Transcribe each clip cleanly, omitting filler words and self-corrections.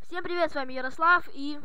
Всем привет, с вами Ярослав и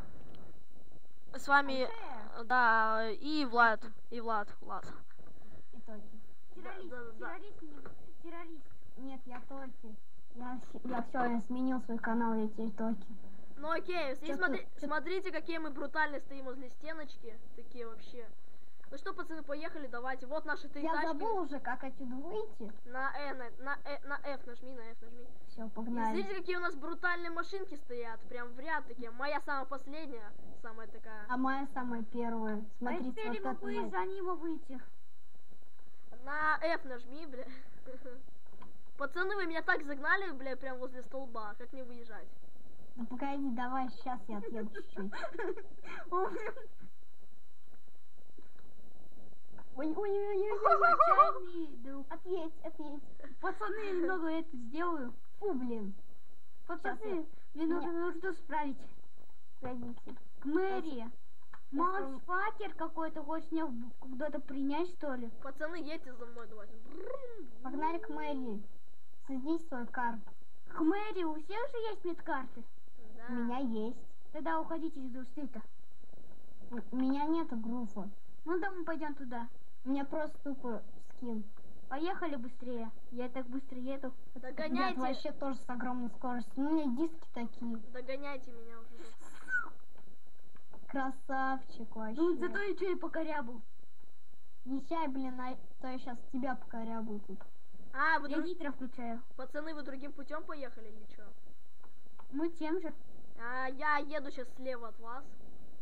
с вами, да, и Влад, Влад. Итоги. Террорист. Нет, я Токи. Я все, я сменил свой канал, я теперь Токи. Ну окей, и смотрите, какие мы брутально стоим возле стеночки, такие вообще. Ну что, пацаны, поехали, давайте. Вот наши три тачки. Я забыл уже, как отсюда выйти. На F нажми, Все, погнали. И смотрите, какие у нас брутальные машинки стоят, прям в ряд такие. Моя самая последняя, самая такая. А моя самая первая. Смотрите, теперь вот могу это. из-за него выйти. На F нажми, бля. Пацаны, вы меня так загнали, бля, прям возле столба. Как мне выезжать? Да погоди, давай, сейчас я отъеду чуть-чуть. Отчаянный друг. Отъедь. Пацаны, я немного это сделаю. Фу, блин. Пацаны, мне нужно справить. Погодите. К мэрии. Маусфакер какой-то, хочешь меня куда-то принять, что ли? Пацаны, едьте за мной, давайте. Погнали к мэрии. Садись свой карт. К мэрии у всех же есть медкарты? Да. У меня есть. Тогда уходите из Дустрита. У меня нету груфа. Ну да, мы пойдем туда. У меня просто тупо скин. Поехали быстрее. Я так быстро еду. Нет, Догоняйте. вообще тоже с огромной скоростью. Ну, у меня диски такие. Догоняйте меня уже. Красавчик вообще. Ну зато я что и покорябу. Езжай, блин, а то я сейчас тебя покорябу тут. А, вы Я нитро включаю. Пацаны, вы другим путем поехали или что? Мы тем же. Я еду сейчас слева от вас.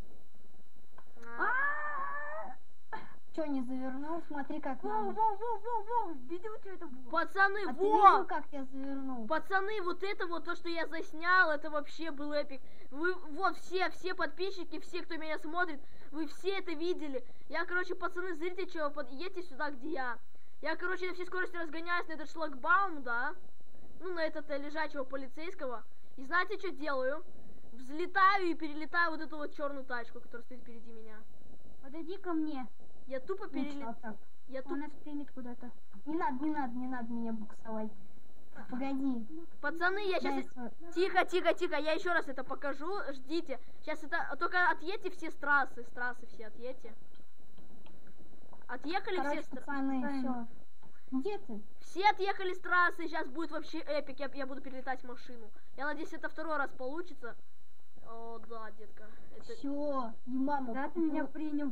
Че, не завернул? Смотри, как Воу, надо. видел, что это было? Пацаны, А ты во! видел, как я завернул? Пацаны, вот это вот то, что я заснял, это вообще был эпик. Вы, вот все подписчики, все, кто меня смотрит, вы все это видели. Я, короче, пацаны, смотрите, что, едьте сюда, где я. Я, короче, на всей скорости разгоняюсь на этот шлагбаум, да? Ну, на этот лежачего полицейского. И знаете, что делаю? Взлетаю и перелетаю вот эту вот черную тачку, которая стоит впереди меня. Подойди ко мне. Я тупо перелетаю. Он нас примет куда-то. Не надо меня буксовать. Погоди. Пацаны, я сейчас... Тихо, я еще раз это покажу, ждите. Сейчас это... Только отъедьте все с трассы все отъедьте. Отъехали Короче, все с пацаны, все. Где ты? Все отъехали с трассы, сейчас будет вообще эпик, я буду перелетать машину. Я надеюсь, это второй раз получится. О, да, детка. Это... Все, не мама. Да, ты меня принял.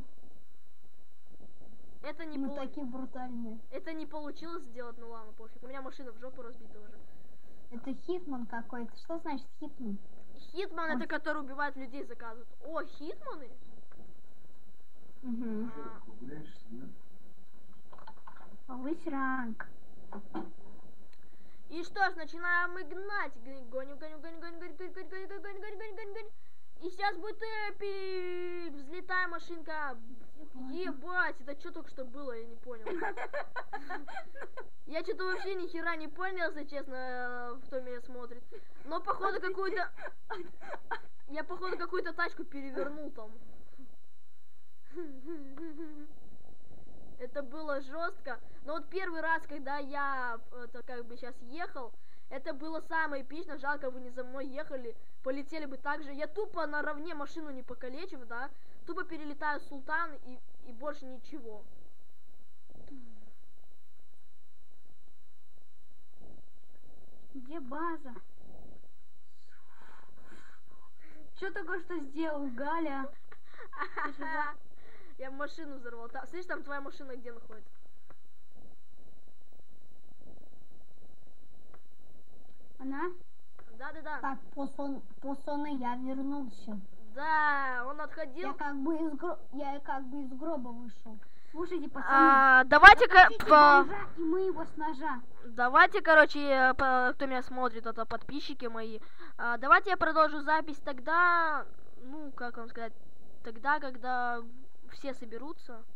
Это не Мы такие брутальные. Это не получилось сделать, ну ладно, пофиг. У меня машина в жопу разбита уже. Это Хитман какой-то. Что значит Хитман? Хитман это который убивает людей, заказывает. О, Хитманы? Угу. Повысь ранг. И что ж, начинаем мы гнать. Гоню. И сейчас будет эпик. Взлетая машинка. Ебать, это что только что было, я не понял. Я что-то вообще ни хера не понял, если честно, кто меня смотрит. Но походу какую-то... Я походу какую-то тачку перевернул там. Это было жестко. Но вот первый раз, когда я это как бы сейчас ехал, это было самое эпично. Жалко, вы не за мной ехали. Полетели бы так же. Я тупо наравне машину не покалечив, да. Тупо перелетаю Султан и больше ничего. Где база? Что только что сделал, Галя? Я машину взорвал. Слышишь, там твоя машина где находится? Она? Да. Так, пацаны, я вернулся. Да, он отходил. Я как бы из гроба вышел. Слушайте, пацаны. Давайте-ка... И мы его с ножа. Давайте, короче, кто меня смотрит, это подписчики мои. Давайте я продолжу запись тогда, ну, как вам сказать, тогда, когда все соберутся.